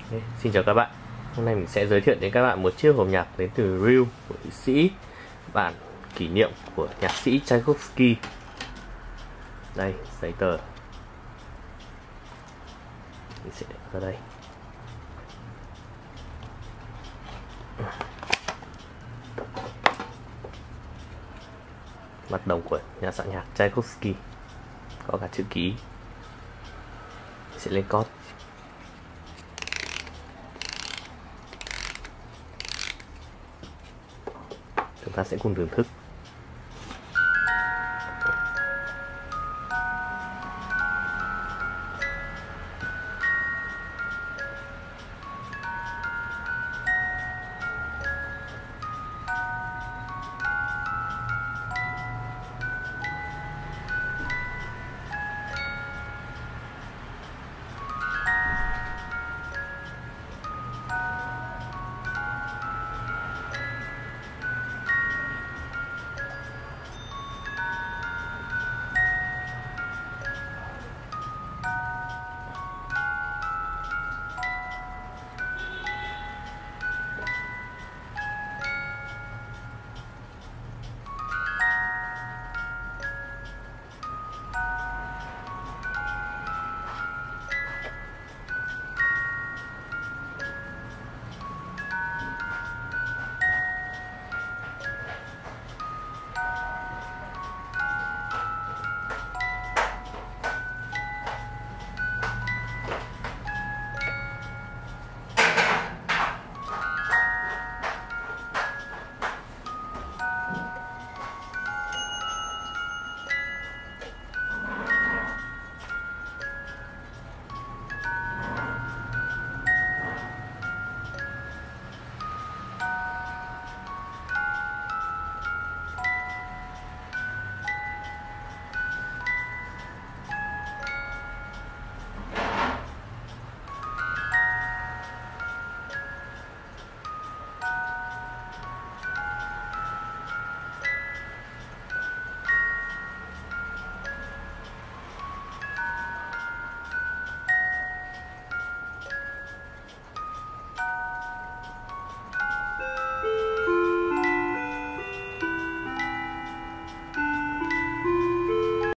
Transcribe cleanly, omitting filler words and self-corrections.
Xin chào các bạn. Hôm nay mình sẽ giới thiệu đến các bạn một chiếc hộp nhạc đến từ Real của Thụy Sĩ, bản kỷ niệm của nhạc sĩ Tchaikovsky. Đây, giấy tờ mình sẽ để ra đây. Mặt đồng của nhà soạn nhạc Tchaikovsky, có cả chữ ký. Mình sẽ lên cót. Chúng ta sẽ cùng thưởng thức.